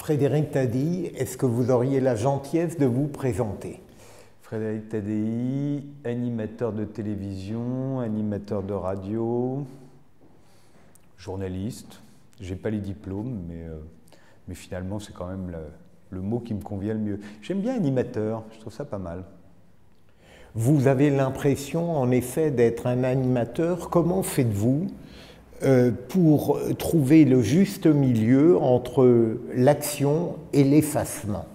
Frédéric Tadei, est-ce que vous auriez la gentillesse de vous présenter? Frédéric Tadei, animateur de télévision, animateur de radio, journaliste. Je n'ai pas les diplômes, mais finalement c'est quand même le mot qui me convient le mieux. J'aime bien animateur, je trouve ça pas mal. Vous avez l'impression en effet d'être un animateur. Comment faites-vous pour trouver le juste milieu entre l'action et l'effacement?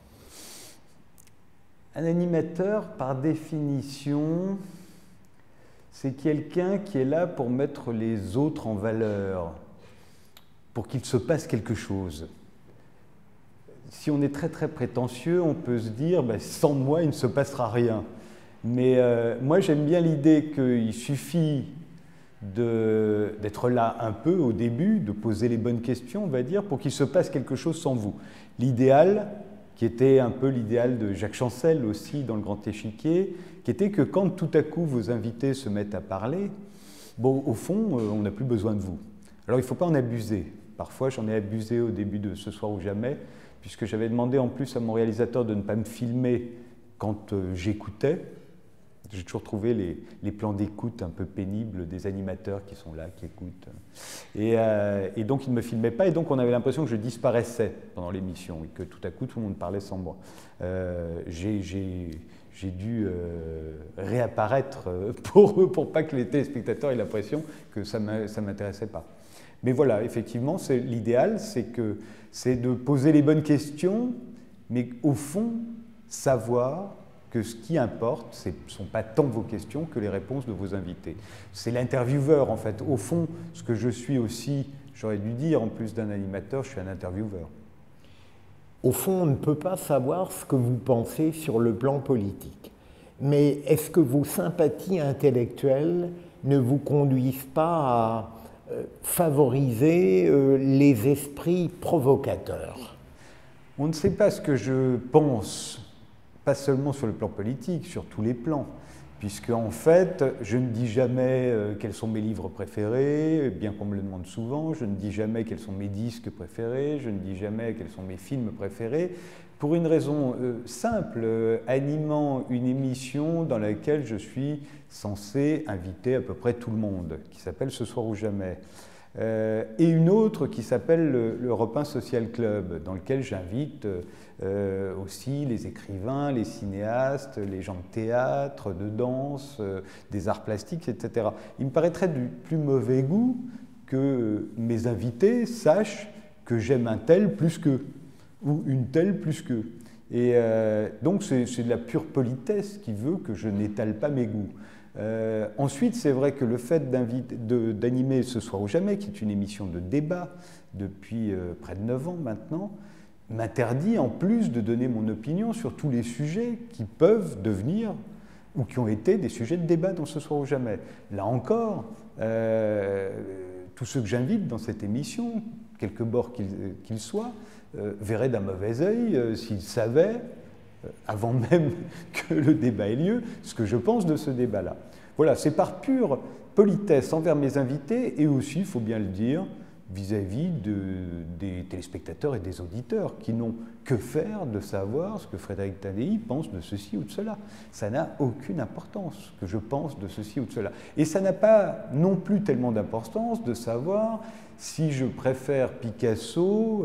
Un animateur, par définition, c'est quelqu'un qui est là pour mettre les autres en valeur, pour qu'il se passe quelque chose. Si on est très très prétentieux, on peut se dire sans moi il ne se passera rien. Mais moi j'aime bien l'idée qu'il suffit d'être là un peu au début, de poser les bonnes questions, on va dire, pour qu'il se passe quelque chose sans vous. L'idéal, qui était un peu l'idéal de Jacques Chancel aussi dans Le Grand Échiquier, qui était que quand tout à coup vos invités se mettent à parler, bon, au fond, on n'a plus besoin de vous. Alors il ne faut pas en abuser. Parfois, j'en ai abusé au début de Ce soir ou jamais, puisque j'avais demandé en plus à mon réalisateur de ne pas me filmer quand j'écoutais. J'ai toujours trouvé les plans d'écoute un peu pénibles des animateurs qui sont là, qui écoutent. Et donc, ils ne me filmaient pas, et donc on avait l'impression que je disparaissais pendant l'émission, et que tout à coup, tout le monde parlait sans moi. J'ai dû réapparaître pour pas que les téléspectateurs aient l'impression que ça ne m'intéressait pas. Mais voilà, effectivement, l'idéal, c'est de poser les bonnes questions, mais au fond, savoir que ce qui importe, ce ne sont pas tant vos questions que les réponses de vos invités. C'est l'intervieweur, en fait. Au fond, ce que je suis aussi, j'aurais dû dire, en plus d'un animateur, je suis un intervieweur. Au fond, on ne peut pas savoir ce que vous pensez sur le plan politique. Mais est-ce que vos sympathies intellectuelles ne vous conduisent pas à favoriser les esprits provocateurs? On ne sait pas ce que je pense, pas seulement sur le plan politique, sur tous les plans, puisque en fait, je ne dis jamais quels sont mes livres préférés, bien qu'on me le demande souvent, je ne dis jamais quels sont mes disques préférés, je ne dis jamais quels sont mes films préférés, pour une raison simple, animant une émission dans laquelle je suis censé inviter à peu près tout le monde, qui s'appelle Ce soir ou jamais. Et une autre qui s'appelle le Europe 1 Social Club, dans lequel j'invite aussi les écrivains, les cinéastes, les gens de théâtre, de danse, des arts plastiques, etc. Il me paraîtrait du plus mauvais goût que mes invités sachent que j'aime un tel plus qu'eux, ou une telle plus qu'eux. Et donc c'est de la pure politesse qui veut que je n'étale pas mes goûts. Ensuite, c'est vrai que le fait d'animer Ce soir ou jamais, qui est une émission de débat depuis près de 9 ans maintenant, m'interdit en plus de donner mon opinion sur tous les sujets qui peuvent devenir ou qui ont été des sujets de débat dans Ce soir ou jamais. Là encore, tous ceux que j'invite dans cette émission, quelque bord qu'ils soient, verraient d'un mauvais œil s'ils savaient, avant même que le débat ait lieu, ce que je pense de ce débat-là. Voilà, c'est par pure politesse envers mes invités et aussi, il faut bien le dire, vis-à-vis des téléspectateurs et des auditeurs qui n'ont que faire de savoir ce que Frédéric Tadei pense de ceci ou de cela. Ça n'a aucune importance que je pense de ceci ou de cela. Et ça n'a pas non plus tellement d'importance de savoir si je préfère Picasso,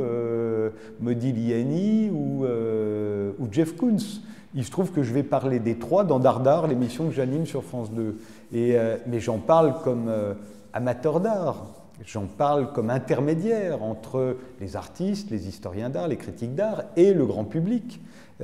Modigliani ou Jeff Koons. Il se trouve que je vais parler des trois dans Dardar, l'émission que j'anime sur France 2. Mais j'en parle comme amateur d'art. J'en parle comme intermédiaire entre les artistes, les historiens d'art, les critiques d'art et le grand public.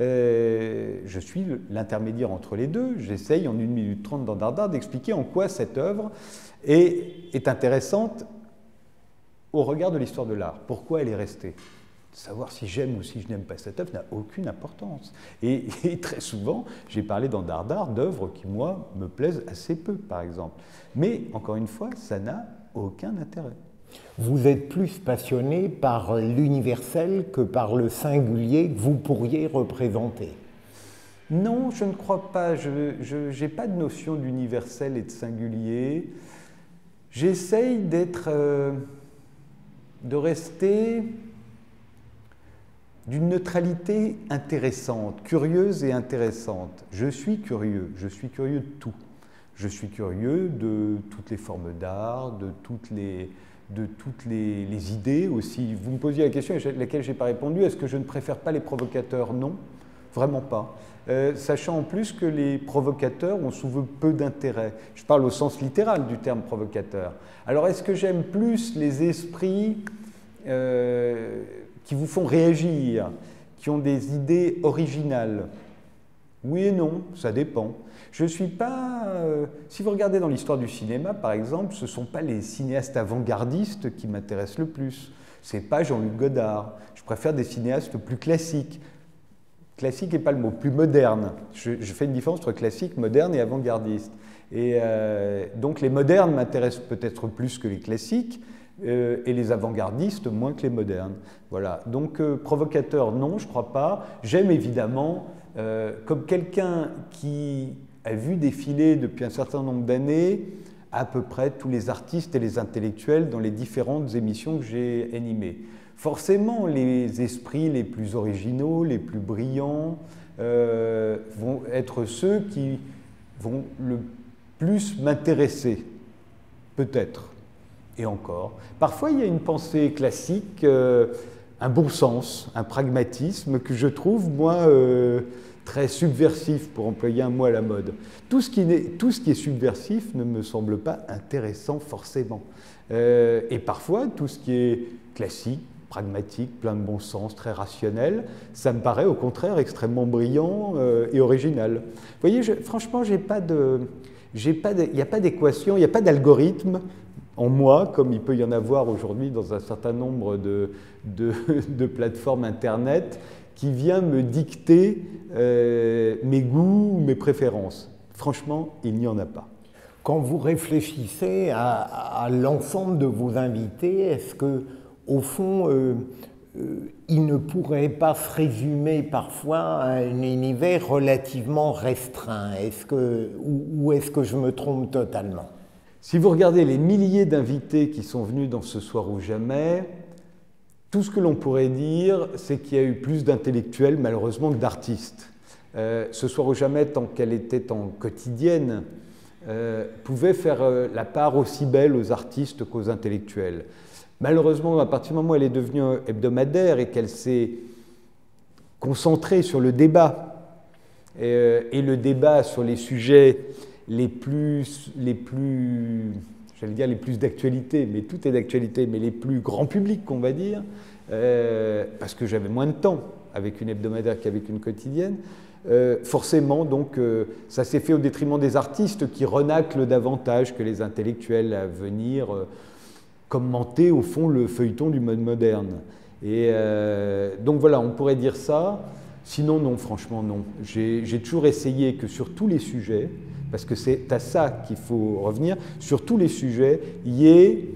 Je suis l'intermédiaire entre les deux. J'essaye en 1 minute 30 dans Dardar d'expliquer en quoi cette œuvre est intéressante au regard de l'histoire de l'art. Pourquoi elle est restée? Savoir si j'aime ou si je n'aime pas cette œuvre n'a aucune importance. Et très souvent, j'ai parlé dans Dardar d'œuvres qui, moi, me plaisent assez peu, par exemple. Mais, encore une fois, ça n'a aucun intérêt. Vous êtes plus passionné par l'universel que par le singulier que vous pourriez représenter? Non, je ne crois pas. Je n'ai pas de notion d'universel et de singulier. J'essaye de rester d'une neutralité intéressante, curieuse et intéressante. Je suis curieux de tout. Je suis curieux de toutes les formes d'art, de toutes les idées aussi. Vous me posiez la question à laquelle je n'ai pas répondu, est-ce que je ne préfère pas les provocateurs? Non, vraiment pas. Sachant en plus que les provocateurs ont souvent peu d'intérêt. Je parle au sens littéral du terme provocateur. Alors est-ce que j'aime plus les esprits qui vous font réagir, qui ont des idées originales? Oui et non, ça dépend. Je ne suis pas... si vous regardez dans l'histoire du cinéma, par exemple, ce ne sont pas les cinéastes avant-gardistes qui m'intéressent le plus. Ce n'est pas Jean-Luc Godard. Je préfère des cinéastes plus classiques. Classique n'est pas le mot, plus moderne. Je fais une différence entre classique, moderne et avant-gardiste. Et donc les modernes m'intéressent peut-être plus que les classiques, et les avant-gardistes moins que les modernes. Voilà. Donc provocateur, non, je ne crois pas. J'aime évidemment, comme quelqu'un qui a vu défiler depuis un certain nombre d'années à peu près tous les artistes et les intellectuels dans les différentes émissions que j'ai animées. Forcément, les esprits les plus originaux, les plus brillants, vont être ceux qui vont le plus m'intéresser, peut-être, et encore. Parfois, il y a une pensée classique, un bon sens, un pragmatisme que je trouve, moi, très subversif, pour employer un mot à la mode. Tout ce qui est subversif ne me semble pas intéressant forcément. Et parfois, tout ce qui est classique, pragmatique, plein de bon sens, très rationnel, ça me paraît au contraire extrêmement brillant et original. Vous voyez, franchement, il n'y a pas d'équation, il n'y a pas d'algorithme en moi, comme il peut y en avoir aujourd'hui dans un certain nombre de plateformes Internet, qui vient me dicter mes goûts, mes préférences. Franchement, il n'y en a pas. Quand vous réfléchissez à l'ensemble de vos invités, est-ce que, au fond, il ne pourrait pas se résumer parfois à un univers relativement restreint? Ou est-ce que je me trompe totalement? Si vous regardez les milliers d'invités qui sont venus dans Ce soir ou jamais, tout ce que l'on pourrait dire, c'est qu'il y a eu plus d'intellectuels, malheureusement, que d'artistes. Ce soir ou jamais, tant qu'elle était en quotidienne, pouvait faire la part aussi belle aux artistes qu'aux intellectuels. Malheureusement, à partir du moment où elle est devenue hebdomadaire et qu'elle s'est concentrée sur le débat, et le débat sur les sujets les plus j'allais dire les plus d'actualité, mais tout est d'actualité, mais les plus grand public, qu'on va dire, parce que j'avais moins de temps avec une hebdomadaire qu'avec une quotidienne, forcément, donc, ça s'est fait au détriment des artistes qui renaclent davantage que les intellectuels à venir commenter, au fond, le feuilleton du mode moderne. Et donc voilà, on pourrait dire ça. Sinon, non, franchement, non. J'ai toujours essayé que sur tous les sujets, parce que c'est à ça qu'il faut revenir, sur tous les sujets, il y ait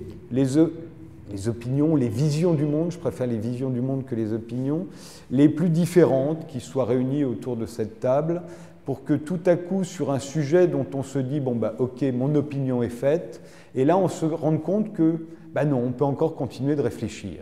les opinions, les visions du monde, je préfère les visions du monde que les opinions, les plus différentes qui soient réunies autour de cette table, pour que tout à coup, sur un sujet dont on se dit, bon, bah, ok, mon opinion est faite, et là, on se rende compte que, bah non, on peut encore continuer de réfléchir.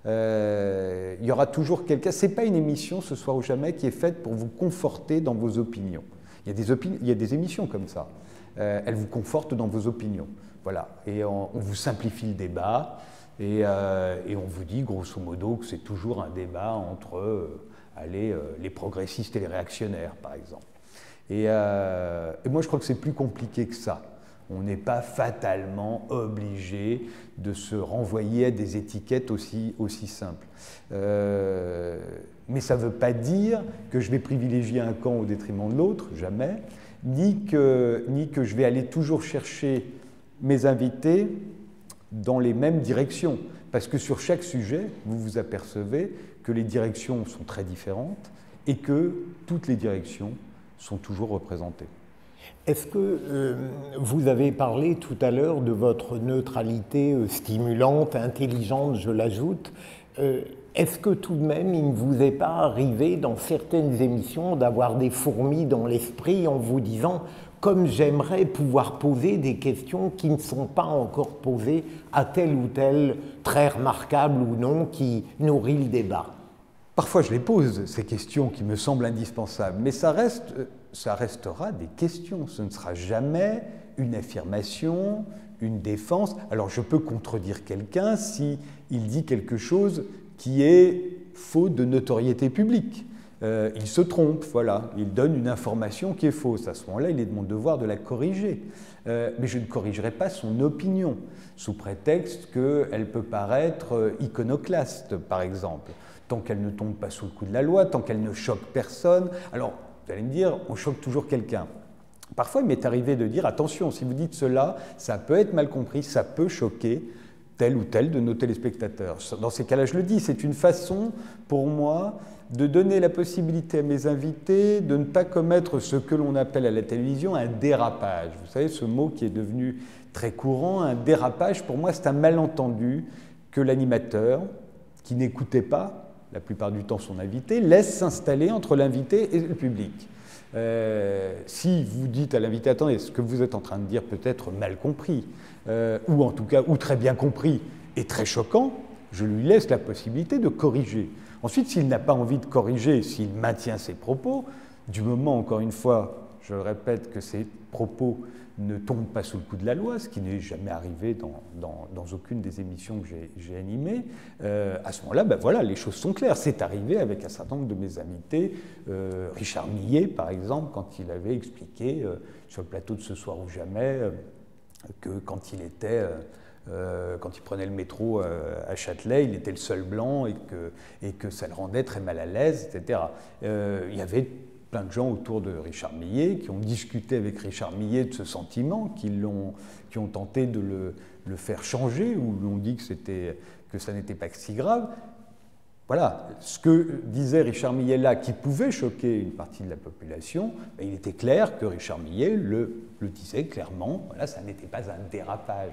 Il y aura toujours quelqu'un, c'est pas une émission, Ce soir ou jamais, qui est faite pour vous conforter dans vos opinions. Il y a des émissions comme ça. Elles vous confortent dans vos opinions. Voilà. Et on vous simplifie le débat et on vous dit, grosso modo, que c'est toujours un débat entre les progressistes et les réactionnaires, par exemple. Et moi, je crois que c'est plus compliqué que ça. On n'est pas fatalement obligé de se renvoyer à des étiquettes aussi simples. Mais ça ne veut pas dire que je vais privilégier un camp au détriment de l'autre, jamais, ni que je vais aller toujours chercher mes invités dans les mêmes directions. Parce que sur chaque sujet, vous vous apercevez que les directions sont très différentes et que toutes les directions sont toujours représentées. Est-ce que vous avez parlé tout à l'heure de votre neutralité stimulante, intelligente, je l'ajoute. Est-ce que tout de même, il ne vous est pas arrivé dans certaines émissions d'avoir des fourmis dans l'esprit en vous disant « comme j'aimerais pouvoir poser des questions qui ne sont pas encore posées à tel ou tel, très remarquable ou non, qui nourrit le débat ». Parfois, je les pose, ces questions qui me semblent indispensables, mais ça restera des questions. Ce ne sera jamais une affirmation, une défense. Alors, je peux contredire quelqu'un s'il dit quelque chose qui est faux de notoriété publique. Il se trompe, voilà. Il donne une information qui est fausse. À ce moment-là, il est de mon devoir de la corriger. Mais je ne corrigerai pas son opinion, sous prétexte qu'elle peut paraître iconoclaste, par exemple. Tant qu'elle ne tombe pas sous le coup de la loi, tant qu'elle ne choque personne. Alors, vous allez me dire, on choque toujours quelqu'un. Parfois, il m'est arrivé de dire, attention, si vous dites cela, ça peut être mal compris, ça peut choquer tel ou tel de nos téléspectateurs. Dans ces cas-là, je le dis, c'est une façon, pour moi, de donner la possibilité à mes invités de ne pas commettre ce que l'on appelle à la télévision un dérapage. Vous savez, ce mot qui est devenu très courant, un dérapage, pour moi, c'est un malentendu que l'animateur, qui n'écoutait pas, la plupart du temps son invité, laisse s'installer entre l'invité et le public. Si vous dites à l'invité, attendez, ce que vous êtes en train de dire peut être mal compris, ou en tout cas, ou très bien compris et très choquant, je lui laisse la possibilité de corriger. Ensuite, s'il n'a pas envie de corriger, s'il maintient ses propos, du moment, encore une fois, je le répète, que ces propos ne tombent pas sous le coup de la loi, ce qui n'est jamais arrivé dans aucune des émissions que j'ai animées, à ce moment-là, ben voilà, les choses sont claires. C'est arrivé avec un certain nombre de mes invités, Richard Millet, par exemple, quand il avait expliqué sur le plateau de Ce soir ou jamais que quand il prenait le métro à Châtelet, il était le seul blanc et que ça le rendait très mal à l'aise, etc. Il y avait plein de gens autour de Richard Millet qui ont discuté avec Richard Millet de ce sentiment, qui ont tenté de le faire changer ou lui ont dit que ça n'était pas si grave. Voilà, ce que disait Richard Millet là, qui pouvait choquer une partie de la population, il était clair que Richard Millet le disait clairement, voilà, ça n'était pas un dérapage.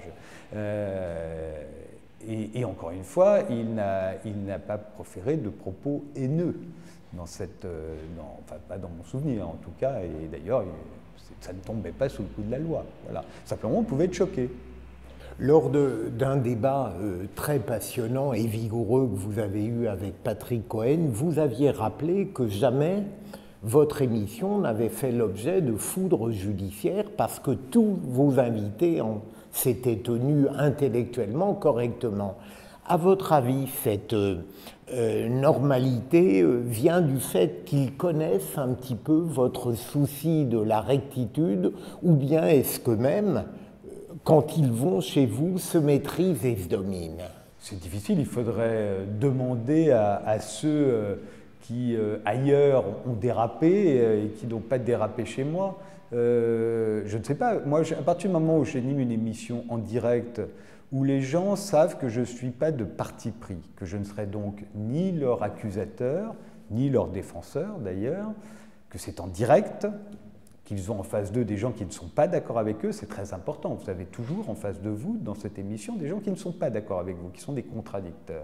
Et encore une fois, il n'a pas proféré de propos haineux enfin pas dans mon souvenir en tout cas, et d'ailleurs ça ne tombait pas sous le coup de la loi. Voilà. Simplement, on pouvait être choqué. Lors d'un débat très passionnant et vigoureux que vous avez eu avec Patrick Cohen, vous aviez rappelé que jamais votre émission n'avait fait l'objet de foudre judiciaire parce que tous vos invités s'étaient tenus intellectuellement correctement. À votre avis, cette normalité vient du fait qu'ils connaissent un petit peu votre souci de la rectitude, ou bien est-ce que même, quand ils vont chez vous, se maîtrisent et se dominent? C'est difficile, il faudrait demander à ceux qui, ailleurs, ont dérapé et qui n'ont pas dérapé chez moi. Je ne sais pas, moi, à partir du moment où j'anime une émission en direct, où les gens savent que je ne suis pas de parti pris, que je ne serai donc ni leur accusateur, ni leur défenseur d'ailleurs, que c'est en direct, qu'ils ont en face d'eux des gens qui ne sont pas d'accord avec eux, c'est très important. Vous avez toujours en face de vous, dans cette émission, des gens qui ne sont pas d'accord avec vous, qui sont des contradicteurs.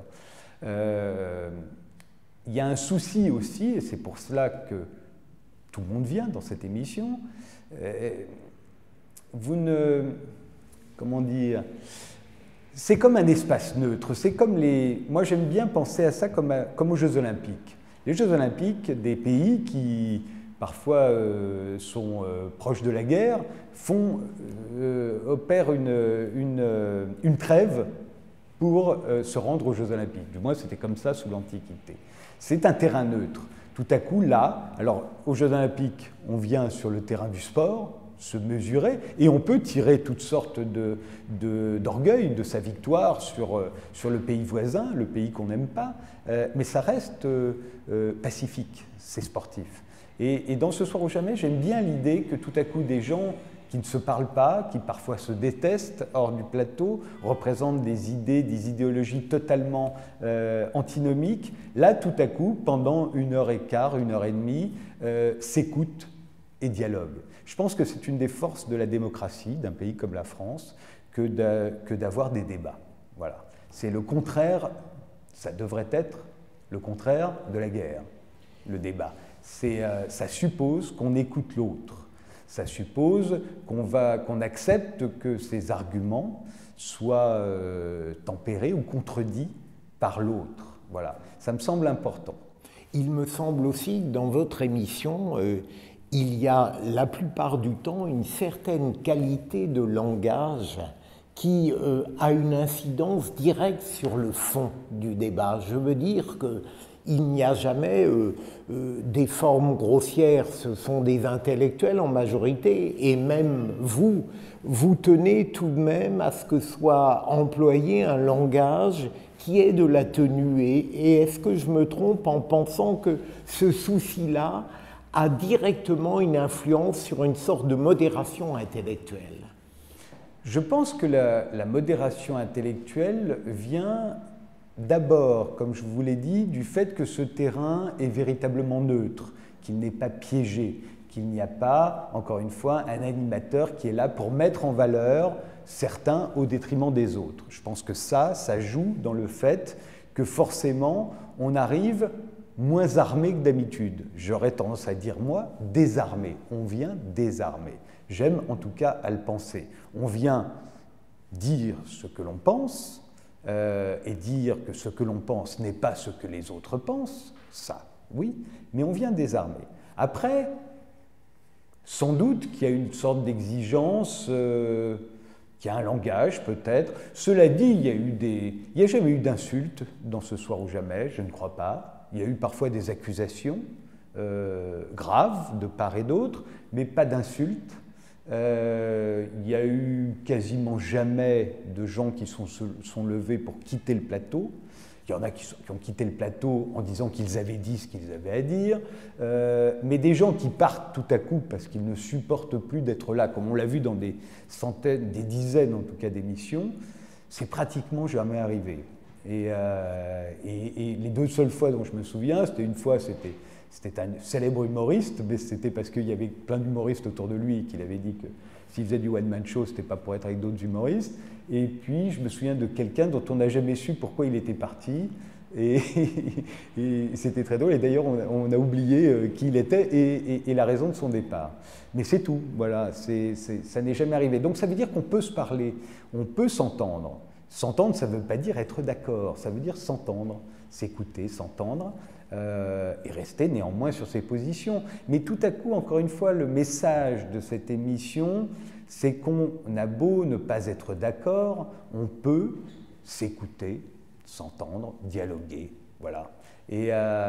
Il y a un souci aussi, et c'est pour cela que tout le monde vient dans cette émission, comment dire, c'est comme un espace neutre, c'est comme moi j'aime bien penser à ça comme aux Jeux Olympiques. Les Jeux Olympiques, des pays qui parfois sont proches de la guerre, opèrent une trêve pour se rendre aux Jeux Olympiques. Du moins c'était comme ça sous l'Antiquité. C'est un terrain neutre. Tout à coup là, alors aux Jeux Olympiques, on vient sur le terrain du sport, se mesurer, et on peut tirer toutes sortes d'orgueil de sa victoire sur le pays voisin, le pays qu'on n'aime pas, mais ça reste pacifique, c'est sportif. Et dans Ce soir ou jamais, j'aime bien l'idée que tout à coup des gens qui ne se parlent pas, qui parfois se détestent hors du plateau, représentent des idées, des idéologies totalement antinomiques, là tout à coup, pendant 1h15, 1h30, s'écoutent et dialoguent. Je pense que c'est une des forces de la démocratie d'un pays comme la France que d'avoir des débats. Voilà. C'est le contraire, ça devrait être le contraire de la guerre, le débat. Ça suppose qu'on écoute l'autre. Ça suppose qu'on accepte que ses arguments soient tempérés ou contredits par l'autre. Voilà. Ça me semble important. il me semble aussi que dans votre émission, il y a la plupart du temps une certaine qualité de langage qui a une incidence directe sur le fond du débat. Je veux dire qu'il n'y a jamais des formes grossières, ce sont des intellectuels en majorité, et même vous tenez tout de même à ce que soit employé un langage qui est de la tenue. Et est-ce que je me trompe en pensant que ce souci-là a directement une influence sur une sorte de modération intellectuelle? Je pense que la modération intellectuelle vient d'abord, comme je vous l'ai dit, du fait que ce terrain est véritablement neutre, qu'il n'est pas piégé, qu'il n'y a pas, encore une fois, un animateur qui est là pour mettre en valeur certains au détriment des autres. Je pense que ça joue dans le fait que forcément, on arrive moins armé que d'habitude. J'aurais tendance à dire, moi, désarmé. On vient désarmé. J'aime en tout cas à le penser. On vient dire ce que l'on pense et dire que ce que l'on pense n'est pas ce que les autres pensent, ça, oui, mais on vient désarmé. Après, sans doute qu'il y a une sorte d'exigence, qu'il y a un langage peut-être. Cela dit, il n'y a jamais eu d'insultes dans Ce soir ou jamais, je ne crois pas. Il y a eu parfois des accusations graves de part et d'autre, mais pas d'insultes. Il y a eu quasiment jamais de gens qui sont levés pour quitter le plateau. Il y en a qui ont quitté le plateau en disant qu'ils avaient dit ce qu'ils avaient à dire, mais des gens qui partent tout à coup parce qu'ils ne supportent plus d'être là, comme on l'a vu dans des centaines, des dizaines en tout cas d'émissions, c'est pratiquement jamais arrivé. Et les deux seules fois dont je me souviens, c'était une fois, c'était un célèbre humoriste, mais c'était parce qu'il y avait plein d'humoristes autour de lui qu'il avait dit que s'il faisait du one-man show, c'était pas pour être avec d'autres humoristes. Et puis, je me souviens de quelqu'un dont on n'a jamais su pourquoi il était parti. Et c'était très drôle. Et d'ailleurs, on a oublié qui il était et la raison de son départ. Mais c'est tout. Voilà, ça n'est jamais arrivé. Donc, ça veut dire qu'on peut se parler, on peut s'entendre. S'entendre, ça ne veut pas dire être d'accord. Ça veut dire s'entendre, s'écouter, s'entendre. Et rester néanmoins sur ses positions. Mais tout à coup, encore une fois, le message de cette émission, c'est qu'on a beau ne pas être d'accord, on peut s'écouter, s'entendre, dialoguer, voilà. Et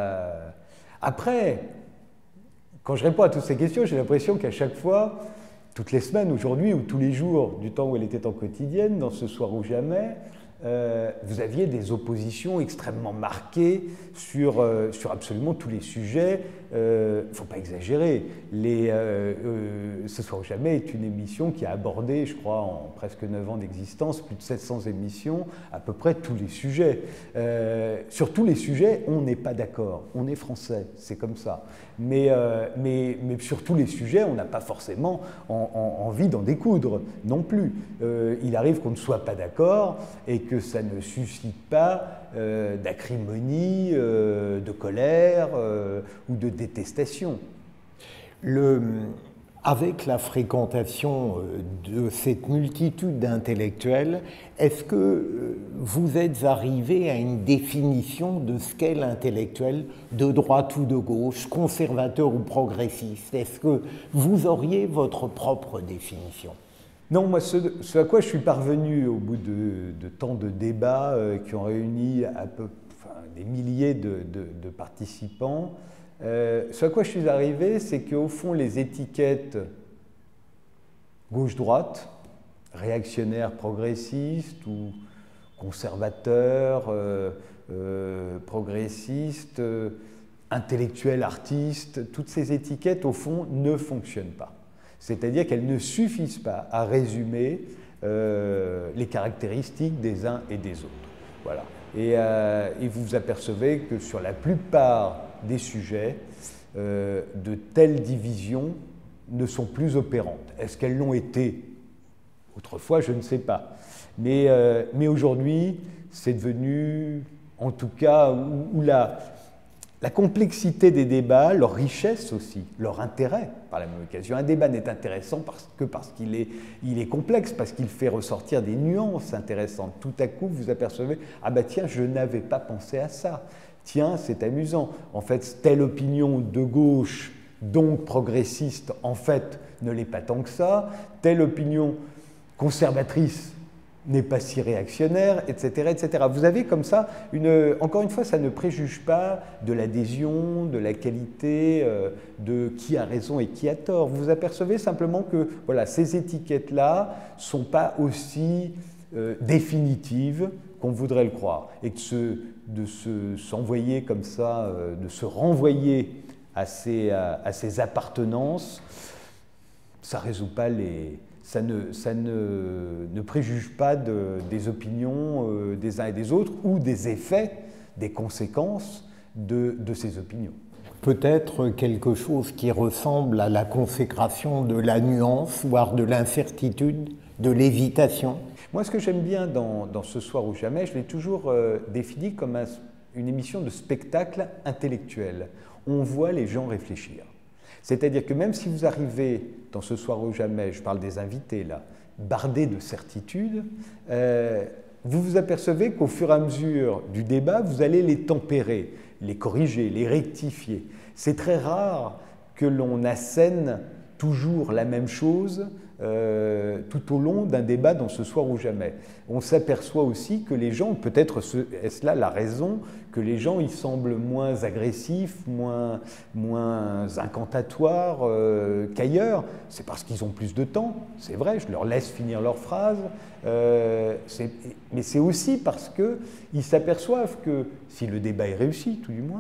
après, quand je réponds à toutes ces questions, j'ai l'impression qu'à chaque fois, toutes les semaines aujourd'hui, ou tous les jours du temps où elle était en quotidienne, dans Ce soir ou jamais, vous aviez des oppositions extrêmement marquées sur absolument tous les sujets. Il ne faut pas exagérer. Ce soir ou jamais est une émission qui a abordé, je crois, en presque 9 ans d'existence, plus de 700 émissions, à peu près tous les sujets. Sur tous les sujets, on n'est pas d'accord. On est français, c'est comme ça. Mais sur tous les sujets, on n'a pas forcément envie d'en découdre non plus. Il arrive qu'on ne soit pas d'accord et que ça ne suscite pas d'acrimonie, de colère ou de détestation. Avec la fréquentation de cette multitude d'intellectuels, est-ce que vous êtes arrivé à une définition de ce qu'est l'intellectuel, de droite ou de gauche, conservateur ou progressiste? Est-ce que vous auriez votre propre définition? Non, moi, ce à quoi je suis parvenu au bout de tant de débats qui ont réuni des milliers de participants, ce à quoi je suis arrivé, c'est qu'au fond, les étiquettes gauche-droite, réactionnaire progressiste ou conservateur, progressiste, intellectuel, artiste, toutes ces étiquettes, au fond, ne fonctionnent pas. C'est-à-dire qu'elles ne suffisent pas à résumer les caractéristiques des uns et des autres. Voilà. Et vous vous apercevez que sur la plupart des sujets, de telles divisions ne sont plus opérantes. Est-ce qu'elles l'ont été autrefois? Je ne sais pas. Mais aujourd'hui, c'est devenu, en tout cas, où la complexité des débats, leur richesse aussi, leur intérêt par la même occasion. Un débat n'est intéressant parce qu'il est complexe, parce qu'il fait ressortir des nuances intéressantes. Tout à coup, vous apercevez, ah bah tiens, je n'avais pas pensé à ça. Tiens, c'est amusant. En fait, telle opinion de gauche, donc progressiste, en fait, ne l'est pas tant que ça. Telle opinion conservatrice n'est pas si réactionnaire, etc., etc. Vous avez comme ça, encore une fois, ça ne préjuge pas de l'adhésion, de la qualité, de qui a raison et qui a tort. Vous apercevez simplement que voilà, ces étiquettes-là ne sont pas aussi définitives qu'on voudrait le croire. Et que s'envoyer comme ça, de se renvoyer à ces appartenances, ça ne résout pas les... Ça ne préjuge pas des opinions des uns et des autres ou des effets, des conséquences de ces opinions. Peut-être quelque chose qui ressemble à la consécration de la nuance, voire de l'incertitude, de l'hésitation. Moi, ce que j'aime bien dans Ce soir ou jamais, je l'ai toujours défini comme une émission de spectacle intellectuel. On voit les gens réfléchir. C'est-à-dire que même si vous arrivez dans Ce soir ou jamais, je parle des invités là, bardés de certitudes, vous vous apercevez qu'au fur et à mesure du débat, vous allez les tempérer, les corriger, les rectifier. C'est très rare que l'on assène toujours la même chose tout au long d'un débat dans Ce soir ou jamais. On s'aperçoit aussi que les gens, peut-être est-ce là la raison, que les gens ils semblent moins agressifs, moins incantatoires qu'ailleurs. C'est parce qu'ils ont plus de temps, c'est vrai, je leur laisse finir leur phrase, mais c'est aussi parce qu'ils s'aperçoivent que, si le débat est réussi tout du moins,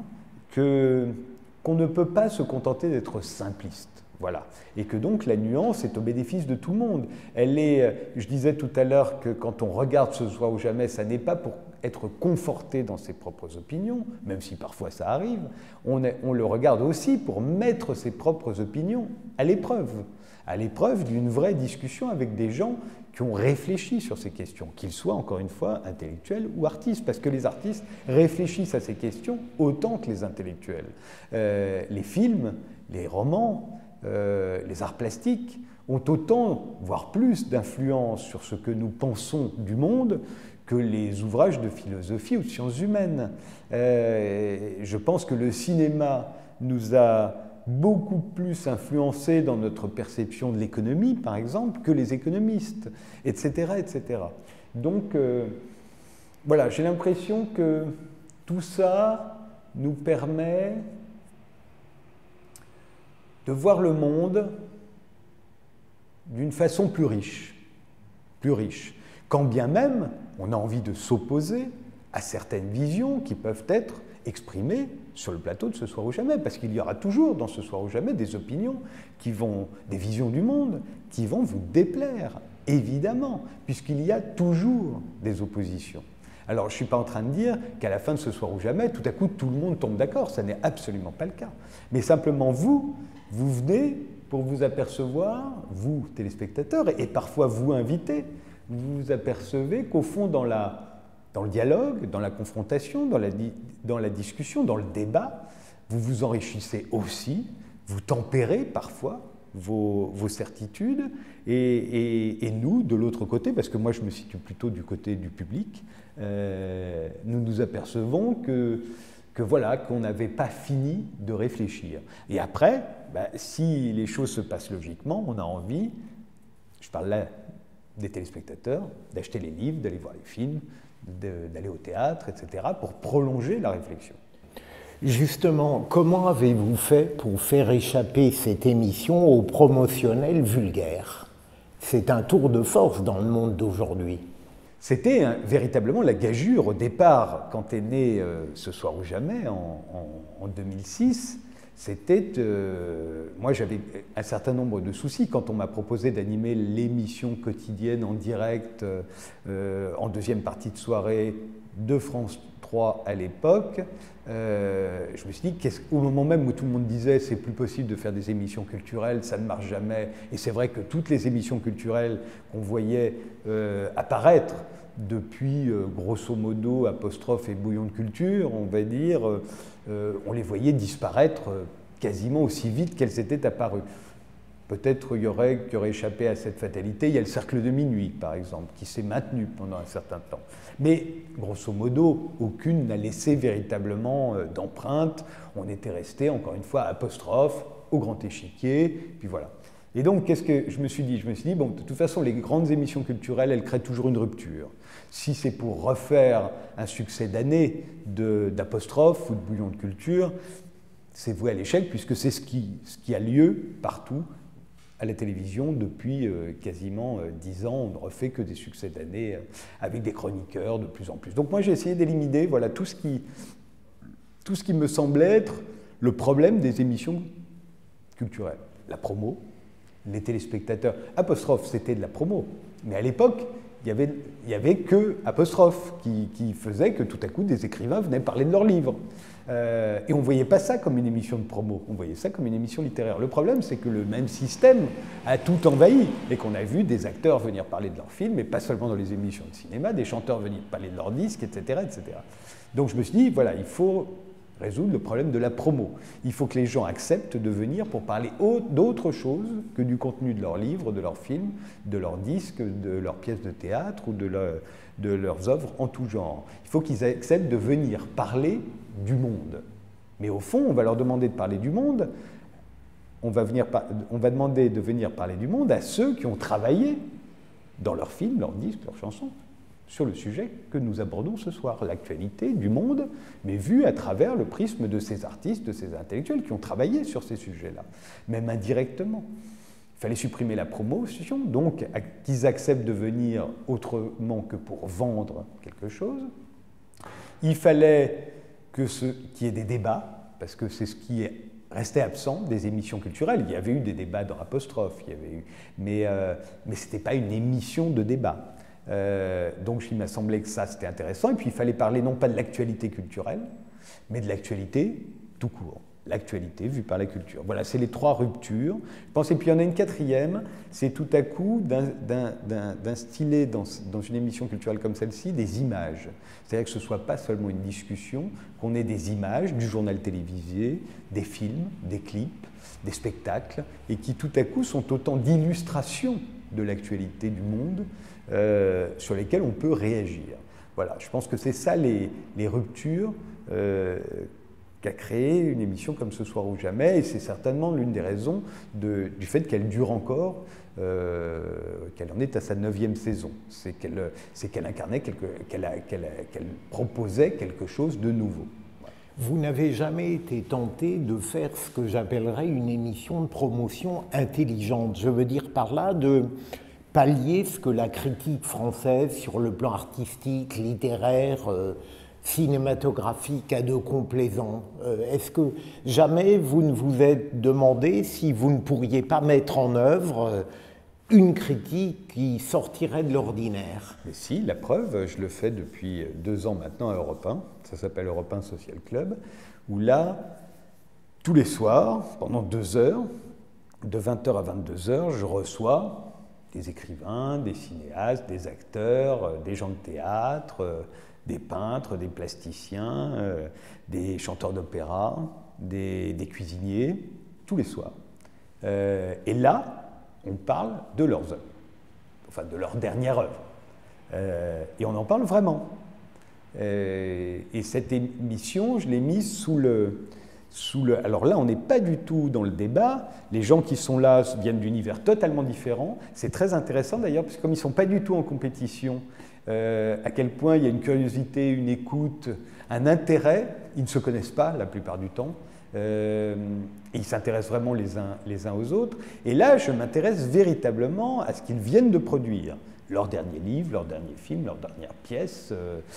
qu'on ne peut pas se contenter d'être simpliste. Voilà. Et que donc la nuance est au bénéfice de tout le monde. Je disais tout à l'heure que quand on regarde Ce soir ou jamais, ça n'est pas pour être conforté dans ses propres opinions, même si parfois ça arrive, on le regarde aussi pour mettre ses propres opinions à l'épreuve d'une vraie discussion avec des gens qui ont réfléchi sur ces questions, qu'ils soient encore une fois intellectuels ou artistes, parce que les artistes réfléchissent à ces questions autant que les intellectuels. Les films, les romans, les arts plastiques ont autant, voire plus, d'influence sur ce que nous pensons du monde que les ouvrages de philosophie ou de sciences humaines. Je pense que le cinéma nous a beaucoup plus influencés dans notre perception de l'économie, par exemple, que les économistes, etc., etc. Donc, voilà, j'ai l'impression que tout ça nous permet de voir le monde d'une façon plus riche, quand bien même on a envie de s'opposer à certaines visions qui peuvent être exprimées sur le plateau de Ce soir ou jamais, parce qu'il y aura toujours dans Ce soir ou jamais des opinions des visions du monde qui vont vous déplaire, évidemment, puisqu'il y a toujours des oppositions. Alors, je ne suis pas en train de dire qu'à la fin de Ce soir ou jamais, tout à coup, tout le monde tombe d'accord, ça n'est absolument pas le cas. Mais simplement, vous venez pour vous apercevoir, vous, téléspectateurs, et parfois vous, invités, vous vous apercevez qu'au fond, dans le dialogue, dans la confrontation, dans la discussion, dans le débat, vous vous enrichissez aussi, vous tempérez parfois vos certitudes, et nous, de l'autre côté, parce que moi je me situe plutôt du côté du public, nous nous apercevons voilà, qu'on n'avait pas fini de réfléchir. Et après, si les choses se passent logiquement, on a envie, je parle là des téléspectateurs, d'acheter les livres, d'aller voir les films, d'aller au théâtre, etc., pour prolonger la réflexion. Justement, comment avez-vous fait pour faire échapper cette émission au promotionnel vulgaire? C'est un tour de force dans le monde d'aujourd'hui. C'était véritablement la gageure au départ, quand est né Ce soir ou jamais, en 2006. Moi j'avais un certain nombre de soucis quand on m'a proposé d'animer l'émission quotidienne en direct en deuxième partie de soirée de France 3 à l'époque. Je me suis dit, au moment même où tout le monde disait c'est plus possible de faire des émissions culturelles, ça ne marche jamais, et c'est vrai que toutes les émissions culturelles qu'on voyait apparaître depuis grosso modo apostrophe et bouillon de culture, on va dire, on les voyait disparaître quasiment aussi vite qu'elles étaient apparues. Peut-être qui aurait échappé à cette fatalité. Il y a le cercle de minuit, par exemple, qui s'est maintenu pendant un certain temps. Mais, grosso modo, aucune n'a laissé véritablement d'empreinte. On était resté, encore une fois, apostrophe, au grand échiquier, puis voilà. Et donc, qu'est-ce que je me suis dit? Je me suis dit, bon, de toute façon, les grandes émissions culturelles, elles créent toujours une rupture. Si c'est pour refaire un succès d'année d'apostrophe ou de bouillon de culture, c'est voué à l'échec, puisque c'est ce qui a lieu partout, à la télévision depuis quasiment 10 ans. On ne refait que des succès d'année avec des chroniqueurs de plus en plus. Donc moi j'ai essayé d'éliminer voilà, tout ce qui me semblait être le problème des émissions culturelles. La promo, les téléspectateurs. Apostrophe, c'était de la promo. Mais à l'époque, il n'y avait que Apostrophe qui faisait que tout à coup des écrivains venaient parler de leurs livres. Et on ne voyait pas ça comme une émission de promo, on voyait ça comme une émission littéraire. Le problème, c'est que le même système a tout envahi et qu'on a vu des acteurs venir parler de leurs films, et pas seulement dans les émissions de cinéma, des chanteurs venir parler de leurs disques, etc., etc. Donc je me suis dit, voilà, il faut résoudre le problème de la promo. Il faut que les gens acceptent de venir pour parler d'autre chose que du contenu de leurs livres, de leurs films, de leurs disques, de leurs pièces de théâtre ou de leurs œuvres en tout genre. Il faut qu'ils acceptent de venir parler du monde. Mais au fond, on va leur demander de parler du monde, on va demander de venir parler du monde à ceux qui ont travaillé dans leurs films, leurs disques, leurs chansons, sur le sujet que nous abordons ce soir, l'actualité du monde, mais vue à travers le prisme de ces artistes, de ces intellectuels qui ont travaillé sur ces sujets-là, même indirectement. Il fallait supprimer la promotion, donc qu'ils acceptent de venir autrement que pour vendre quelque chose. Il fallait qu'il y ait des débats, parce que c'est ce qui est resté absent des émissions culturelles. Il y avait eu des débats dans Apostrophe, mais ce n'était pas une émission de débat. Donc il m'a semblé que ça c'était intéressant, et puis il fallait parler non pas de l'actualité culturelle, mais de l'actualité tout court. L'actualité vue par la culture. Voilà, c'est les 3 ruptures. Je pense, et puis il y en a une 4e, c'est tout à coup d'instiller dans une émission culturelle comme celle-ci des images. C'est-à-dire que ce ne soit pas seulement une discussion, qu'on ait des images du journal télévisé, des films, des clips, des spectacles, et qui tout à coup sont autant d'illustrations de l'actualité du monde sur lesquelles on peut réagir. Voilà, je pense que c'est ça les ruptures qu'a créé une émission comme Ce soir ou jamais, et c'est certainement l'une des raisons du fait qu'elle dure encore, qu'elle en est à sa 9e saison. C'est qu'elle incarnait, qu'elle proposait quelque chose de nouveau. Voilà. Vous n'avez jamais été tenté de faire ce que j'appellerais une émission de promotion intelligente. Je veux dire par là de pallier ce que la critique française sur le plan artistique, littéraire, cinématographique a de complaisant. Est-ce que jamais vous ne vous êtes demandé si vous ne pourriez pas mettre en œuvre une critique qui sortirait de l'ordinaire? Mais si, la preuve, je le fais depuis 2 ans maintenant à Europe 1, ça s'appelle Europe 1 Social Club, où là, tous les soirs, pendant 2 heures, de 20h à 22h, je reçois des écrivains, des cinéastes, des acteurs, des gens de théâtre, des peintres, des plasticiens, des chanteurs d'opéra, des cuisiniers, tous les soirs. Et là, on parle de leurs œuvres, enfin de leur dernière œuvre. Et on en parle vraiment. Et cette émission, je l'ai mise sous le... Alors là, on n'est pas du tout dans le débat. Les gens qui sont là viennent d'univers totalement différents. C'est très intéressant d'ailleurs, parce que comme ils ne sont pas du tout en compétition, à quel point il y a une curiosité, une écoute, un intérêt. Ils ne se connaissent pas la plupart du temps. Et ils s'intéressent vraiment les uns aux autres. Et là, je m'intéresse véritablement à ce qu'ils viennent de produire. Leur dernier livre, leur dernier film, leur dernière pièce,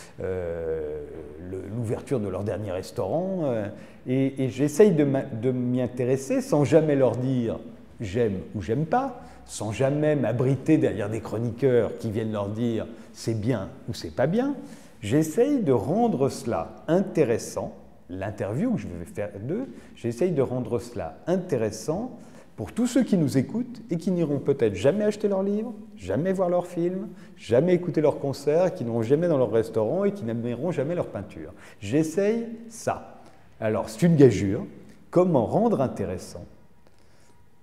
l'ouverture de leur dernier restaurant. Et j'essaye de m'y intéresser sans jamais leur dire j'aime ou j'aime pas, sans jamais m'abriter derrière des chroniqueurs qui viennent leur dire c'est bien ou c'est pas bien. J'essaye de rendre cela intéressant, l'interview que je vais faire d'eux, j'essaye de rendre cela intéressant pour tous ceux qui nous écoutent et qui n'iront peut-être jamais acheter leurs livres, jamais voir leurs films, jamais écouter leurs concerts, qui n'iront jamais dans leur restaurant et qui n'admireront jamais leur peinture. J'essaye ça. Alors, c'est une gageure. Comment rendre intéressant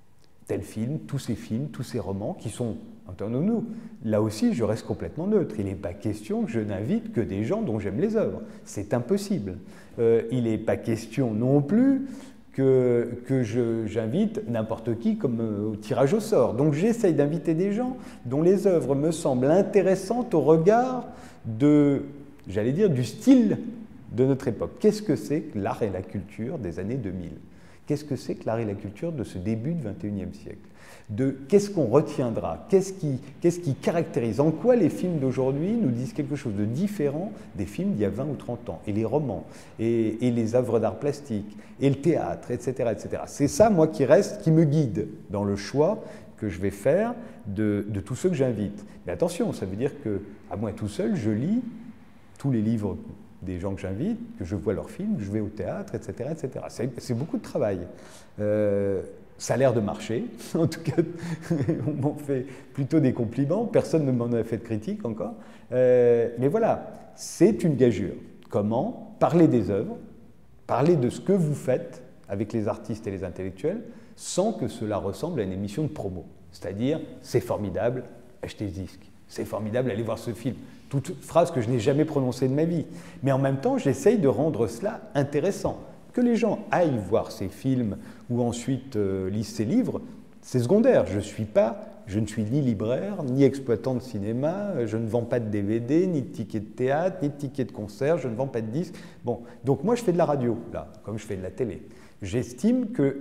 tel film, tous ces romans qui sont, entendons-nous, là aussi je reste complètement neutre. Il n'est pas question que je n'invite que des gens dont j'aime les œuvres. C'est impossible. Il n'est pas question non plus que j'invite n'importe qui comme au tirage au sort. Donc j'essaye d'inviter des gens dont les œuvres me semblent intéressantes au regard de, j'allais dire, du style de notre époque. Qu'est-ce que c'est que l'art et la culture des années 2000 ? Qu'est-ce que c'est que l'art et la culture de ce début du XXIe siècle ? Qu'est-ce qu'on retiendra ? Qu'est-ce qui caractérise ? En quoi les films d'aujourd'hui nous disent quelque chose de différent des films d'il y a 20 ou 30 ans ? Et les romans, et les œuvres d'art plastique, et le théâtre, etc. etc. C'est ça, moi, qui me guide dans le choix que je vais faire de tous ceux que j'invite. Mais attention, ça veut dire que, à moi tout seul, je lis tous les livres des gens que j'invite, que je vois leurs films, que je vais au théâtre, etc. etc. C'est beaucoup de travail. Ça a l'air de marcher, en tout cas, on m'en fait plutôt des compliments, personne ne m'en a fait de critique encore. Mais voilà, c'est une gageure. Comment parler des œuvres, parler de ce que vous faites avec les artistes et les intellectuels, sans que cela ressemble à une émission de promo. C'est-à-dire, c'est formidable, achetez ce disque. C'est formidable, allez voir ce film. Toute phrase que je n'ai jamais prononcée de ma vie. Mais en même temps, j'essaye de rendre cela intéressant. Que les gens aillent voir ces films ou ensuite lisent ces livres, c'est secondaire. Je ne suis ni libraire, ni exploitant de cinéma, je ne vends pas de DVD, ni de tickets de théâtre, ni de tickets de concert, je ne vends pas de disques. Bon, donc moi je fais de la radio, là, comme je fais de la télé. J'estime que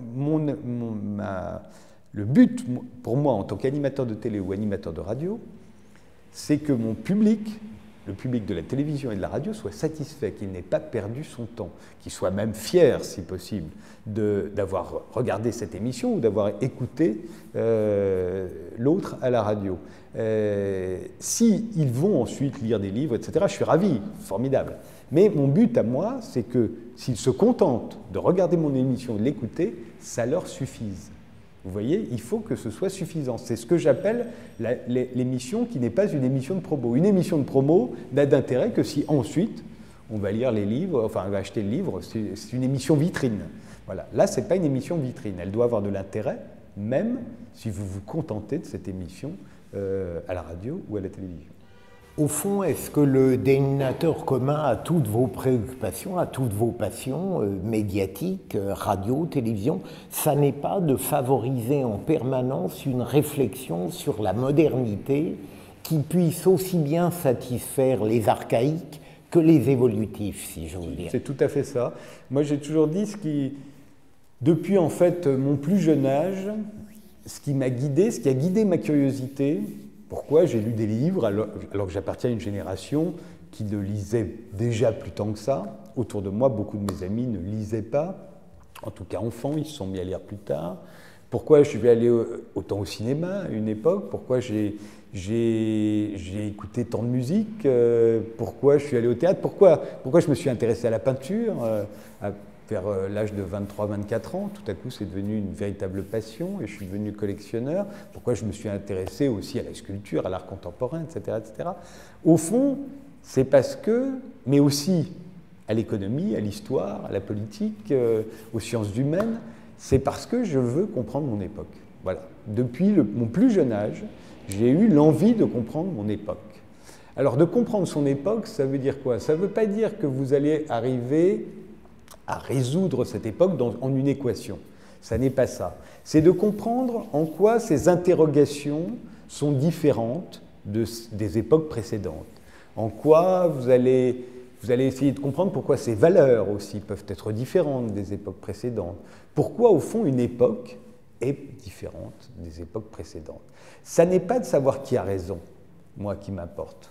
le but pour moi en tant qu'animateur de télé ou animateur de radio, c'est que mon public, le public de la télévision et de la radio, soit satisfait, qu'il n'ait pas perdu son temps, qu'il soit même fier, si possible, d'avoir regardé cette émission ou d'avoir écouté l'autre à la radio. S'ils vont ensuite lire des livres, etc., je suis ravi, formidable. Mais mon but à moi, c'est que s'ils se contentent de regarder mon émission et de l'écouter, ça leur suffise. Vous voyez, il faut que ce soit suffisant. C'est ce que j'appelle l'émission qui n'est pas une émission de promo. Une émission de promo n'a d'intérêt que si ensuite on va lire les livres, enfin on va acheter le livre, c'est une émission vitrine. Voilà. Là, ce n'est pas une émission vitrine. Elle doit avoir de l'intérêt, même si vous vous contentez de cette émission à la radio ou à la télévision. Au fond, est-ce que le dénominateur commun à toutes vos préoccupations, à toutes vos passions médiatiques, radio, télévision, ça n'est pas de favoriser en permanence une réflexion sur la modernité qui puisse aussi bien satisfaire les archaïques que les évolutifs, si j'ose dire. C'est tout à fait ça. Moi, j'ai toujours dit depuis en fait mon plus jeune âge, ce qui m'a guidé, ce qui a guidé ma curiosité. Pourquoi j'ai lu des livres alors que j'appartiens à une génération qui ne lisait déjà plus tant que ça. Autour de moi, beaucoup de mes amis ne lisaient pas. En tout cas, enfants, ils se sont mis à lire plus tard. Pourquoi je suis allé autant au cinéma à une époque? Pourquoi j'ai écouté tant de musique? Pourquoi je suis allé au théâtre? Pourquoi je me suis intéressé à la peinture vers l'âge de 23-24 ans, tout à coup, c'est devenu une véritable passion et je suis devenu collectionneur. Pourquoi je me suis intéressé aussi à la sculpture, à l'art contemporain, etc., etc. Au fond, c'est parce que, mais aussi à l'économie, à l'histoire, à la politique, aux sciences humaines, c'est parce que je veux comprendre mon époque. Voilà. Depuis mon plus jeune âge, j'ai eu l'envie de comprendre mon époque. Alors, de comprendre son époque, ça veut dire quoi? Ça ne veut pas dire que vous allez arriver à résoudre cette époque en une équation. Ça n'est pas ça. C'est de comprendre en quoi ces interrogations sont différentes des époques précédentes. En quoi vous allez essayer de comprendre pourquoi ces valeurs aussi peuvent être différentes des époques précédentes. Pourquoi, au fond, une époque est différente des époques précédentes. Ça n'est pas de savoir qui a raison, moi, qui m'importe.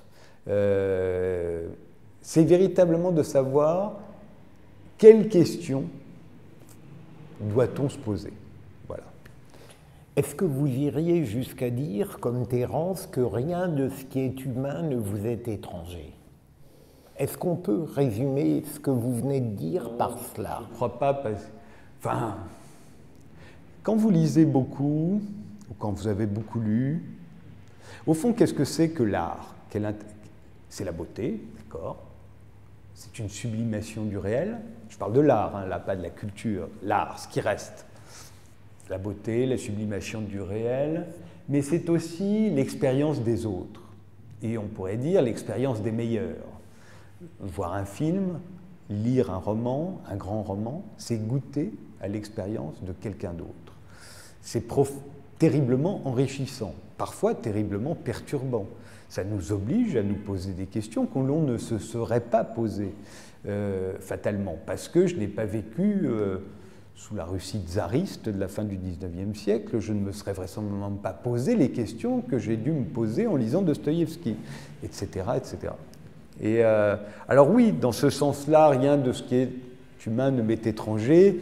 C'est véritablement de savoir quelles questions doit-on se poser? Voilà. Est-ce que vous iriez jusqu'à dire, comme Terence, que rien de ce qui est humain ne vous est étranger? Est-ce qu'on peut résumer ce que vous venez de dire par cela? Je ne crois pas. Enfin, quand vous lisez beaucoup, ou quand vous avez beaucoup lu, au fond, qu'est-ce que c'est que l'art? C'est la beauté, d'accord? C'est une sublimation du réel. Je parle de l'art, hein, là, pas de la culture. L'art, ce qui reste. la beauté, la sublimation du réel, mais c'est aussi l'expérience des autres. Et on pourrait dire l'expérience des meilleurs. Voir un film, lire un roman, un grand roman, c'est goûter à l'expérience de quelqu'un d'autre. C'est terriblement enrichissant, parfois terriblement perturbant. Ça nous oblige à nous poser des questions que l'on ne se serait pas posées fatalement, parce que je n'ai pas vécu sous la Russie tsariste de la fin du XIXe siècle, je ne me serais vraisemblablement pas posé les questions que j'ai dû me poser en lisant Dostoïevski, etc., etc. Et alors oui, dans ce sens-là, rien de ce qui est humain ne m'est étranger.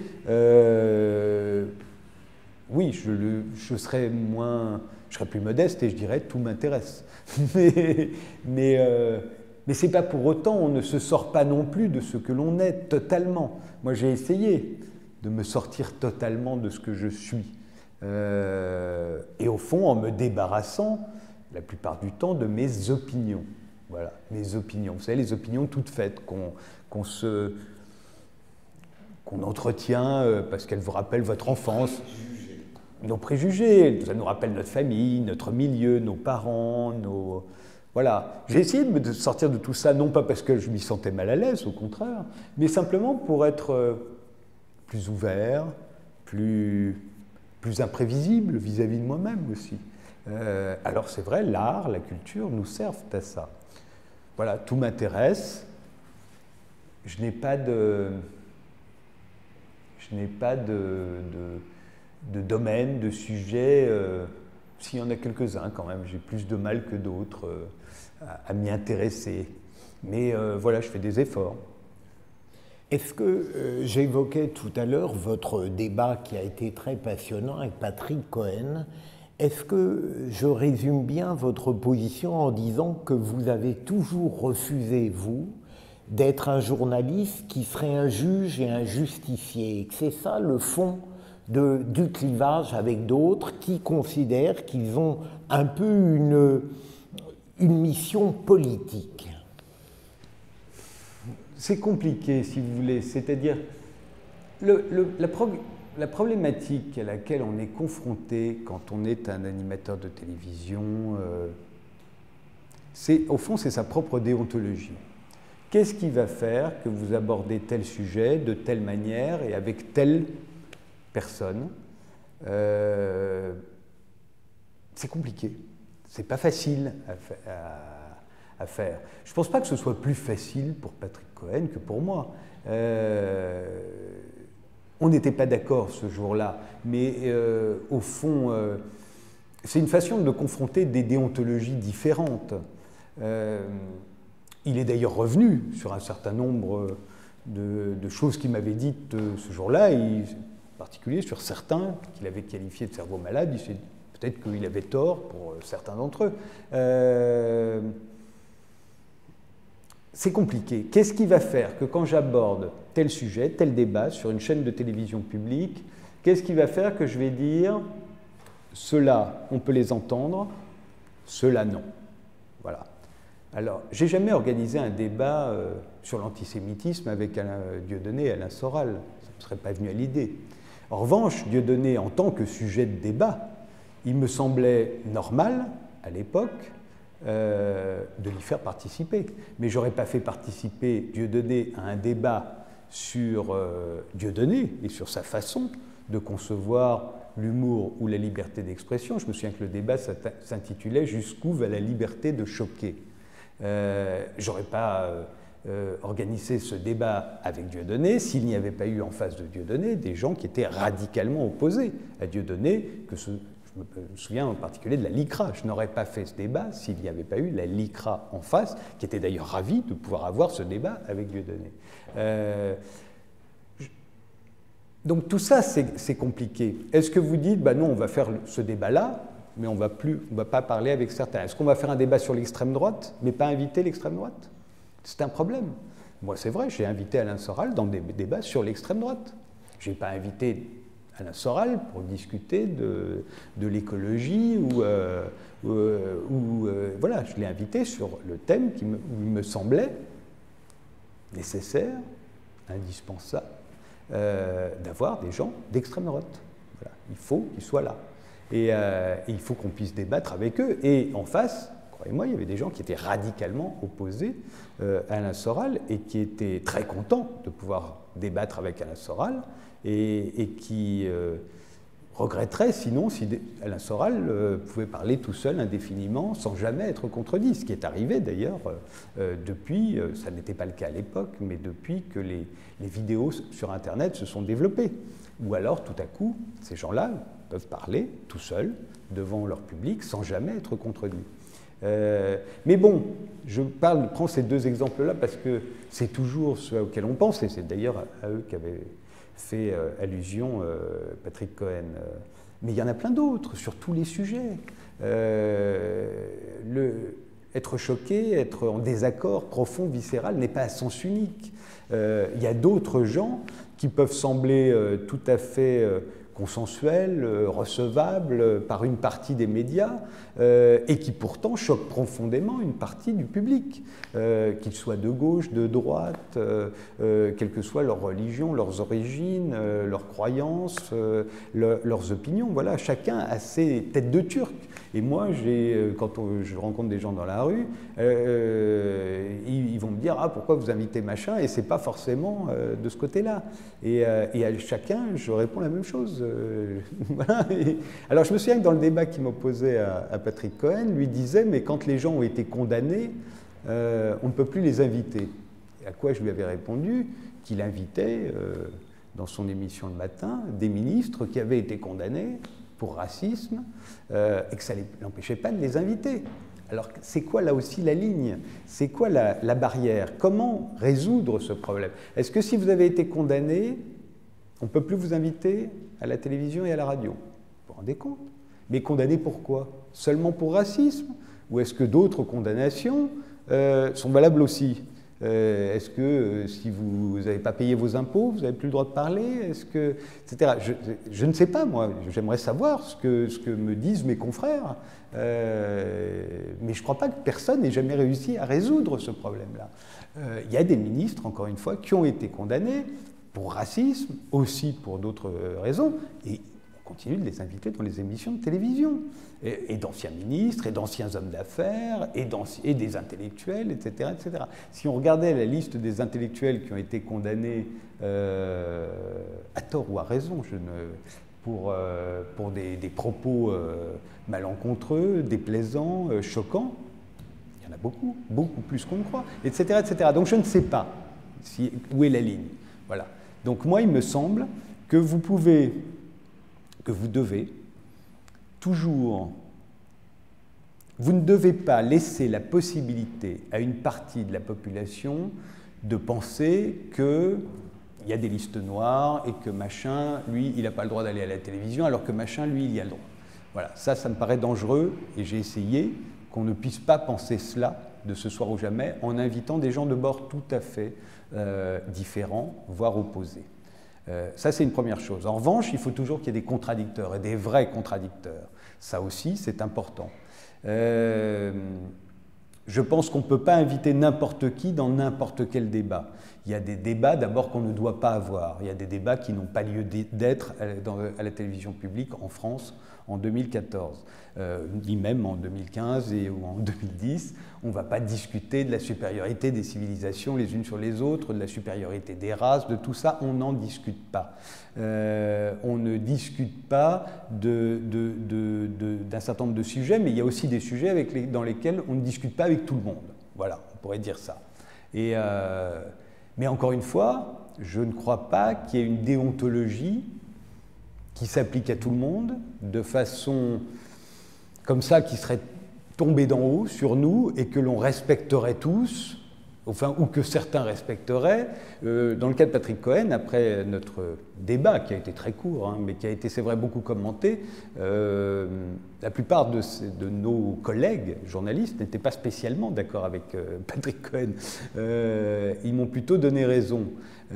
Oui, je serais plus modeste et je dirais tout m'intéresse. mais c'est pas pour autant, on ne se sort pas non plus de ce que l'on est totalement. Moi, j'ai essayé de me sortir totalement de ce que je suis. Et au fond, en me débarrassant, la plupart du temps, de mes opinions. Voilà, mes opinions. Vous savez, les opinions toutes faites qu'on entretient parce qu'elles vous rappellent votre enfance. Nos préjugés, ça nous rappelle notre famille, notre milieu, nos parents, Voilà. J'ai essayé de me sortir de tout ça, non pas parce que je m'y sentais mal à l'aise, au contraire, mais simplement pour être plus ouvert, plus imprévisible vis-à-vis de moi-même aussi. Alors c'est vrai, l'art, la culture nous servent à ça. Voilà, tout m'intéresse. Je n'ai pas de domaine, de sujet. S'il y en a quelques-uns quand même, j'ai plus de mal que d'autres à m'y intéresser. Mais voilà, je fais des efforts. Est-ce que j'évoquais tout à l'heure votre débat qui a été très passionnant avec Patrick Cohen? Est-ce que je résume bien votre position en disant que vous avez toujours refusé, vous, d'être un journaliste qui serait un juge et un justicier, et que c'est ça le fond du clivage avec d'autres qui considèrent qu'ils ont un peu une mission politique? C'est compliqué, si vous voulez, c'est-à-dire la problématique à laquelle on est confronté quand on est un animateur de télévision, au fond, c'est sa propre déontologie. Qu'est-ce qui va faire que vous abordez tel sujet de telle manière et avec telle personne? C'est compliqué, c'est pas facile à faire. Je ne pense pas que ce soit plus facile pour Patrick Cohen que pour moi. On n'était pas d'accord ce jour-là, mais au fond, c'est une façon de confronter des déontologies différentes. Il est d'ailleurs revenu sur un certain nombre de choses qu'il m'avait dites ce jour-là, en particulier sur certains qu'il avait qualifiés de cerveau malade. Il s'est peut-être qu'il avait tort pour certains d'entre eux. C'est compliqué. Qu'est-ce qui va faire que quand j'aborde tel sujet, tel débat sur une chaîne de télévision publique, qu'est-ce qui va faire que je vais dire ceux-là, on peut les entendre, ceux-là, non. Voilà. Alors, j'ai jamais organisé un débat sur l'antisémitisme avec Dieudonné et Alain Soral. Ça ne me serait pas venu à l'idée. En revanche, Dieudonné, en tant que sujet de débat, il me semblait normal, à l'époque, de l'y faire participer. Mais je n'aurais pas fait participer Dieudonné à un débat sur Dieudonné et sur sa façon de concevoir l'humour ou la liberté d'expression. Je me souviens que le débat s'intitulait « Jusqu'où va la liberté de choquer ?» J'aurais pas organisé ce débat avec Dieudonné s'il n'y avait pas eu en face de Dieudonné des gens qui étaient radicalement opposés à Dieudonné, je me souviens en particulier de la LICRA. Je n'aurais pas fait ce débat s'il n'y avait pas eu la LICRA en face, qui était d'ailleurs ravie de pouvoir avoir ce débat avec Dieudonné. Donc tout ça, c'est compliqué. Est-ce que vous dites, non, on va faire ce débat-là, mais on va pas parler avec certains. Est-ce qu'on va faire un débat sur l'extrême droite, mais pas inviter l'extrême droite? C'est un problème. Moi, c'est vrai, j'ai invité Alain Soral dans des débats sur l'extrême droite. Je n'ai pas invité Alain Soral pour discuter de l'écologie voilà, je l'ai invité sur le thème qui me semblait nécessaire, indispensable, d'avoir des gens d'extrême droite. Voilà. Il faut qu'ils soient là. Et il faut qu'on puisse débattre avec eux. Et en face, croyez-moi, il y avait des gens qui étaient radicalement opposés à Alain Soral et qui étaient très contents de pouvoir débattre avec Alain Soral et qui regretteraient sinon si Alain Soral pouvait parler tout seul indéfiniment sans jamais être contredit, ce qui est arrivé d'ailleurs depuis, ça n'était pas le cas à l'époque, mais depuis que les vidéos sur Internet se sont développées. Ou alors tout à coup, ces gens-là peuvent parler tout seuls devant leur public sans jamais être contredits. Mais bon, je prends ces deux exemples-là parce que c'est toujours ceux auxquels on pense, et c'est d'ailleurs à eux qu'avait fait allusion Patrick Cohen. Mais il y en a plein d'autres sur tous les sujets. Être choqué, être en désaccord profond, viscéral, n'est pas à sens unique. Il y a d'autres gens qui peuvent sembler tout à fait consensuels, recevables par une partie des médias, et qui pourtant choquent profondément une partie du public, qu'ils soient de gauche, de droite, quelle que soit leur religion, leurs origines, leurs croyances, leurs opinions. Voilà, chacun a ses têtes de turc. Et moi, quand je rencontre des gens dans la rue, ils vont me dire « Ah, pourquoi vous invitez machin ?» Et ce n'est pas forcément de ce côté-là. Et à chacun, je réponds la même chose. Voilà. Alors, je me souviens que dans le débat qui m'opposait à Patrick Cohen, lui disait « Mais quand les gens ont été condamnés, on ne peut plus les inviter. » À quoi je lui avais répondu qu'il invitait, dans son émission le matin, des ministres qui avaient été condamnés pour racisme, et que ça ne l'empêchait pas de les inviter. Alors, c'est quoi là aussi la ligne? C'est quoi la barrière? Comment résoudre ce problème? Est-ce que si vous avez été condamné, on ne peut plus vous inviter à la télévision et à la radio? Vous vous rendez compte? Mais condamné pour quoi? Seulement pour racisme? Ou est-ce que d'autres condamnations sont valables aussi? Est-ce que si vous n'avez pas payé vos impôts, vous n'avez plus le droit de parler? Est-ce que, etc. Je ne sais pas, moi. J'aimerais savoir ce que me disent mes confrères. Mais je ne crois pas que personne n'ait jamais réussi à résoudre ce problème-là. Il y a des ministres, encore une fois, qui ont été condamnés pour racisme, aussi pour d'autres raisons, et on continue de les inviter dans les émissions de télévision. Et d'anciens ministres, et d'anciens hommes d'affaires, et des intellectuels, etc., etc. Si on regardait la liste des intellectuels qui ont été condamnés, à tort ou à raison, pour des propos malencontreux, déplaisants, choquants, il y en a beaucoup, beaucoup plus qu'on ne croit, etc., etc. Donc je ne sais pas où est la ligne. Voilà. Donc moi, il me semble que vous devez toujours, vous ne devez pas laisser la possibilité à une partie de la population de penser qu'il y a des listes noires et que machin, lui, il n'a pas le droit d'aller à la télévision, alors que machin, lui, il y a le droit. Voilà, ça me paraît dangereux et j'ai essayé qu'on ne puisse pas penser cela de ce soir ou jamais en invitant des gens de bords tout à fait différents, voire opposés. Ça, c'est une première chose. En revanche, il faut toujours qu'il y ait des contradicteurs, et des vrais contradicteurs. Ça aussi, c'est important. Je pense qu'on ne peut pas inviter n'importe qui dans n'importe quel débat. Il y a des débats, d'abord, qu'on ne doit pas avoir. Il y a des débats qui n'ont pas lieu d'être à la télévision publique en France en 2014, ni même en 2015 ou en 2010. On ne va pas discuter de la supériorité des civilisations les unes sur les autres, de la supériorité des races, de tout ça, on n'en discute pas. On ne discute pas d'un certain nombre de sujets, mais il y a aussi des sujets dans lesquels on ne discute pas avec tout le monde. Voilà, on pourrait dire ça. Mais encore une fois, je ne crois pas qu'il y ait une déontologie qui s'applique à tout le monde, de façon comme ça, qui serait tombée d'en haut sur nous et que l'on respecterait tous, enfin, ou que certains respecteraient. Dans le cas de Patrick Cohen, après notre débat, qui a été très court, hein, mais qui a été, c'est vrai, beaucoup commenté, la plupart de nos collègues journalistes n'étaient pas spécialement d'accord avec Patrick Cohen. Ils m'ont plutôt donné raison.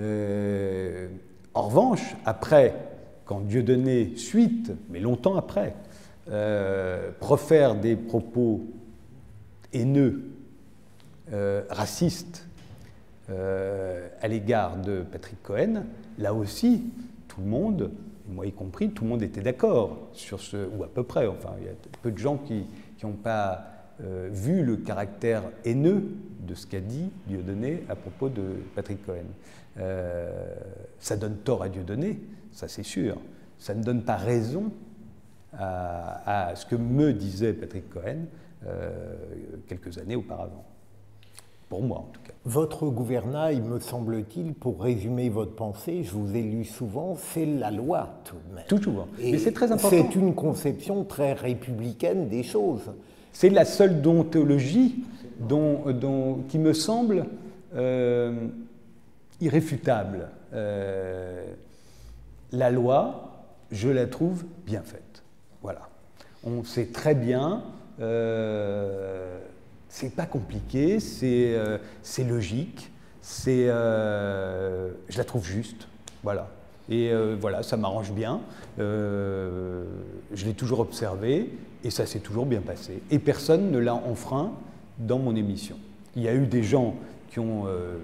En revanche, après, quand Dieudonné, suite, mais longtemps après, profère des propos haineux, racistes à l'égard de Patrick Cohen, là aussi, tout le monde moi y compris, tout le monde était d'accord sur ce, ou à peu près, enfin, il y a peu de gens qui n'ont pas vu le caractère haineux de ce qu'a dit Dieudonné à propos de Patrick Cohen. Ça donne tort à Dieudonné, ça c'est sûr. Ça ne donne pas raison à ce que me disait Patrick Cohen quelques années auparavant. Pour moi, en tout cas. Votre gouvernail, me semble-t-il, pour résumer votre pensée, je vous ai lu souvent, c'est la loi, tout de même. Toujours. Et mais c'est très important. C'est une conception très républicaine des choses. C'est la seule déontologie qui me semble irréfutable. La loi, je la trouve bien faite. Voilà. On sait très bien... c'est pas compliqué, c'est logique, je la trouve juste, voilà. Et voilà, ça m'arrange bien, je l'ai toujours observé, et ça s'est toujours bien passé. Et personne ne l'a enfreint dans mon émission. Il y a eu des gens qui ont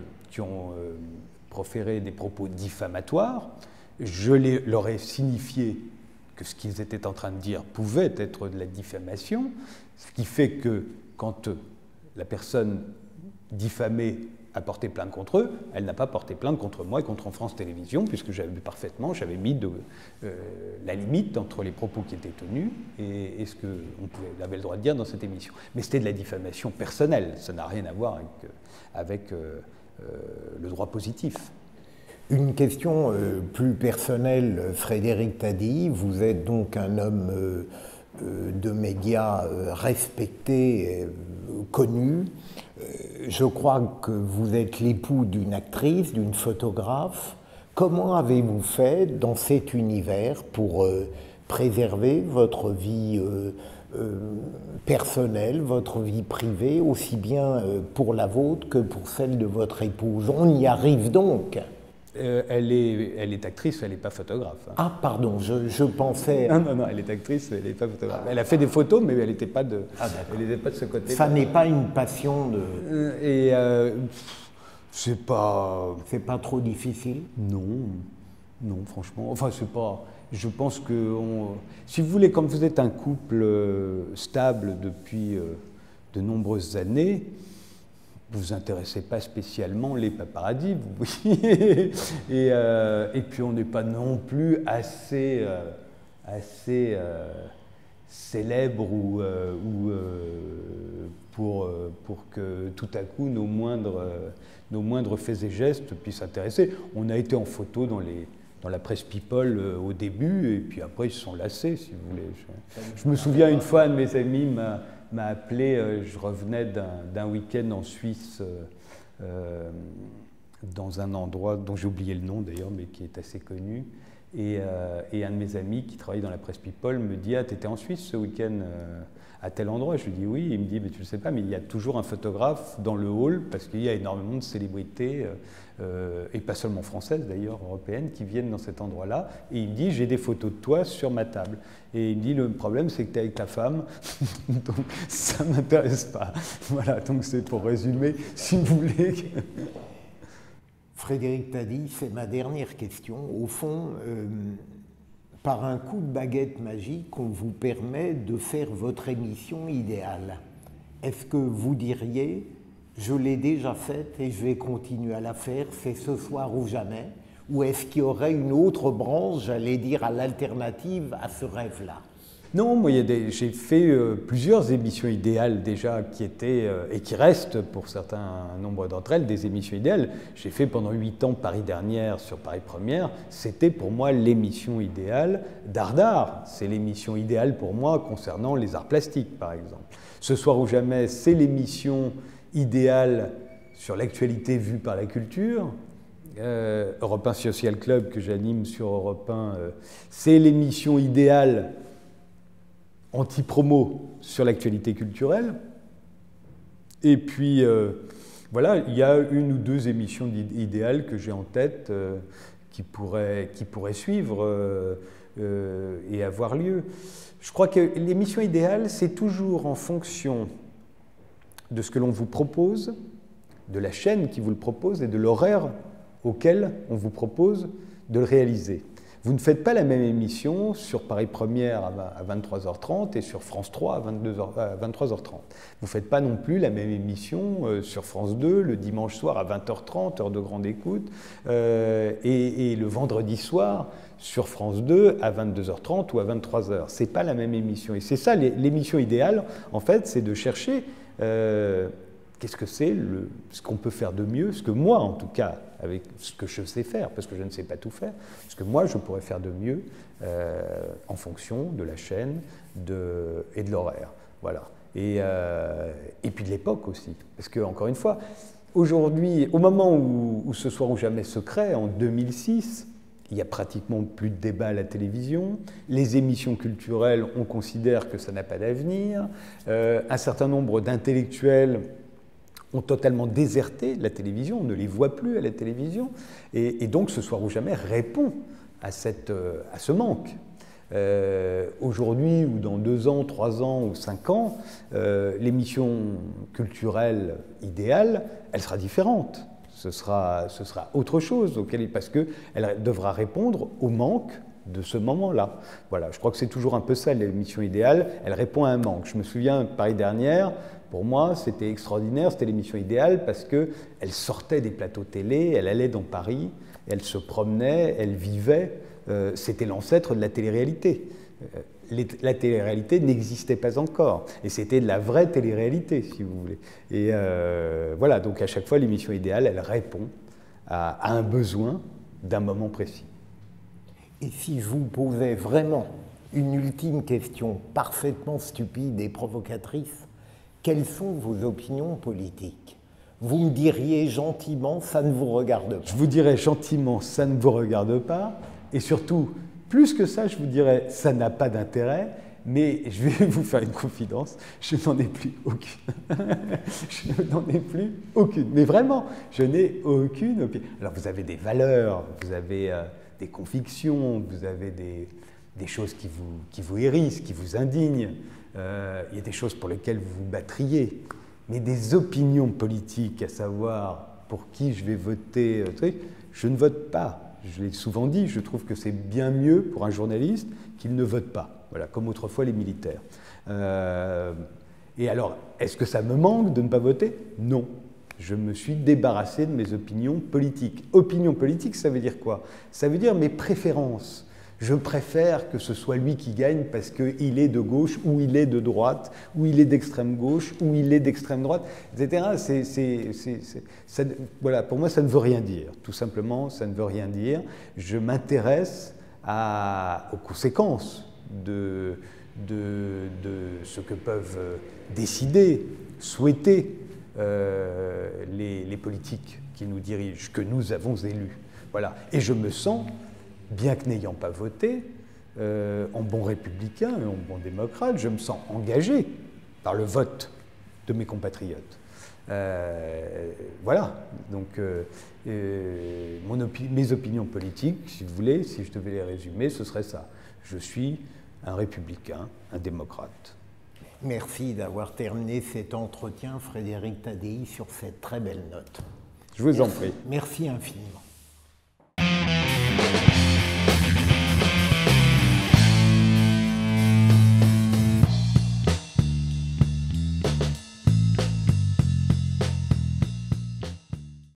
proféré des propos diffamatoires, je leur ai signifié que ce qu'ils étaient en train de dire pouvait être de la diffamation, ce qui fait que quand la personne diffamée a porté plainte contre eux, elle n'a pas porté plainte contre moi et contre France Télévisions, puisque j'avais vu parfaitement, j'avais mis la limite entre les propos qui étaient tenus et ce qu'on avait le droit de dire dans cette émission. Mais c'était de la diffamation personnelle, ça n'a rien à voir avec le droit positif. Une question plus personnelle, Frédéric Taddy, vous êtes donc un homme de médias respecté, connu. Je crois que vous êtes l'époux d'une actrice, d'une photographe. Comment avez-vous fait dans cet univers pour préserver votre vie personnelle, votre vie privée, aussi bien pour la vôtre que pour celle de votre épouse? On y arrive donc. Elle est actrice, elle n'est pas photographe. Hein. Ah, pardon, je pensais... Non, elle est actrice, elle n'est pas photographe. Elle a fait des photos, mais elle n'était pas de ce côté. Ça n'est pas une passion de... c'est pas... C'est pas trop difficile? Non, franchement. Enfin, c'est pas... Je pense que... Si vous voulez, comme vous êtes un couple stable depuis de nombreuses années, vous vous intéressez pas spécialement les paparazzis, vous voyez. Et puis on n'est pas non plus assez célèbre pour que tout à coup nos moindres faits et gestes puissent intéresser. On a été en photo dans la presse People au début, et puis après ils se sont lassés, si vous voulez. Je me souviens une fois, un de mes amis m'a appelé, je revenais d'un week-end en Suisse, dans un endroit dont j'ai oublié le nom d'ailleurs, mais qui est assez connu. Et un de mes amis qui travaille dans la presse People me dit « Ah, t'étais en Suisse ce week-end à tel endroit ?» Je lui dis « Oui ». Il me dit « Mais tu le sais pas, mais il y a toujours un photographe dans le hall parce qu'il y a énormément de célébrités, et pas seulement françaises d'ailleurs, européennes, qui viennent dans cet endroit-là. Et il me dit « J'ai des photos de toi sur ma table. » Et il me dit « Le problème, c'est que tu es avec ta femme, donc ça ne m'intéresse pas. » Voilà, donc c'est pour résumer, si vous voulez. Frédéric Taddy, c'est ma dernière question. Au fond, par un coup de baguette magique, on vous permet de faire votre émission idéale. Est-ce que vous diriez, je l'ai déjà faite et je vais continuer à la faire, c'est ce soir ou jamais? Ou est-ce qu'il y aurait une autre branche, j'allais dire, à l'alternative à ce rêve-là? Non, moi j'ai fait plusieurs émissions idéales déjà qui étaient, et qui restent pour certains nombre d'entre elles, des émissions idéales. J'ai fait pendant 8 ans Paris Dernière sur Paris Première. C'était pour moi l'émission idéale d'Art d'Art. C'est l'émission idéale pour moi concernant les arts plastiques, par exemple. Ce soir ou jamais, c'est l'émission idéale sur l'actualité vue par la culture. Europe 1 Social Club que j'anime sur Europe 1, c'est l'émission idéale anti-promo sur l'actualité culturelle. Et puis, voilà, il y a une ou deux émissions idéales que j'ai en tête qui pourraient suivre et avoir lieu. Je crois que l'émission idéale, c'est toujours en fonction de ce que l'on vous propose, de la chaîne qui vous le propose et de l'horaire auquel on vous propose de le réaliser. Vous ne faites pas la même émission sur Paris Première à 23h30 et sur France 3 à 23h30. Vous ne faites pas non plus la même émission sur France 2 le dimanche soir à 20h30, heure de grande écoute, et le vendredi soir sur France 2 à 22h30 ou à 23h. Ce n'est pas la même émission. Et c'est ça, l'émission idéale, en fait, c'est de chercher qu'est-ce que c'est, ce qu'on peut faire de mieux, ce que moi, en tout cas, avec ce que je sais faire, parce que je ne sais pas tout faire, ce que moi, je pourrais faire de mieux en fonction de la chaîne et de l'horaire. Voilà. Et puis de l'époque aussi. Parce que, encore une fois, aujourd'hui, au moment où Ce soir ou jamais se crée, en 2006, il n'y a pratiquement plus de débat à la télévision. Les émissions culturelles, on considère que ça n'a pas d'avenir. Un certain nombre d'intellectuels ont totalement déserté la télévision, on ne les voit plus à la télévision, et donc Ce soir ou jamais répond à ce manque. Aujourd'hui, ou dans 2 ans, 3 ans ou 5 ans, l'émission culturelle idéale, elle sera différente. Ce sera autre chose, parce qu'elle devra répondre au manque de ce moment-là. Voilà, je crois que c'est toujours un peu ça, l'émission idéale, elle répond à un manque. Je me souviens, Paris dernière, pour moi, c'était extraordinaire, c'était l'émission idéale parce qu'elle sortait des plateaux télé, elle allait dans Paris, elle se promenait, elle vivait, c'était l'ancêtre de la télé-réalité. La télé-réalité n'existait pas encore, et c'était de la vraie télé-réalité, si vous voulez. Et voilà, donc à chaque fois, l'émission idéale, elle répond à un besoin d'un moment précis. Et si je vous posais vraiment une ultime question parfaitement stupide et provocatrice, quelles sont vos opinions politiques? Vous me diriez gentiment, ça ne vous regarde pas. Je vous dirais gentiment, ça ne vous regarde pas, et surtout, plus que ça, je vous dirais, ça n'a pas d'intérêt, mais je vais vous faire une confidence, je n'en ai plus aucune. Je n'en ai plus aucune. Mais vraiment, je n'ai aucune opinion. Alors vous avez des valeurs, vous avez des convictions, vous avez des choses qui vous hérissent, qui vous indignent. Il y a des choses pour lesquelles vous vous battriez. Mais des opinions politiques, à savoir pour qui je vais voter, je ne vote pas. Je l'ai souvent dit, je trouve que c'est bien mieux pour un journaliste qu'il ne vote pas. Voilà, comme autrefois les militaires. Et alors, est-ce que ça me manque de ne pas voter? Non. Je me suis débarrassé de mes opinions politiques. Opinion politique, ça veut dire quoi? Ça veut dire mes préférences. Je préfère que ce soit lui qui gagne parce qu'il est de gauche, ou il est de droite, ou il est d'extrême gauche, ou il est d'extrême droite, etc. Voilà, pour moi, ça ne veut rien dire. Tout simplement, ça ne veut rien dire. Je m'intéresse aux conséquences de ce que peuvent décider, souhaiter les politiques qui nous dirigent, que nous avons élus. Voilà. Et je me sens, bien que n'ayant pas voté, en bon républicain et en bon démocrate, je me sens engagé par le vote de mes compatriotes. Voilà, donc mes opinions politiques, si vous voulez, si je devais les résumer, ce serait ça. Je suis un républicain, un démocrate. Merci d'avoir terminé cet entretien, Frédéric Tadei, sur cette très belle note. Je vous en prie. Merci infiniment.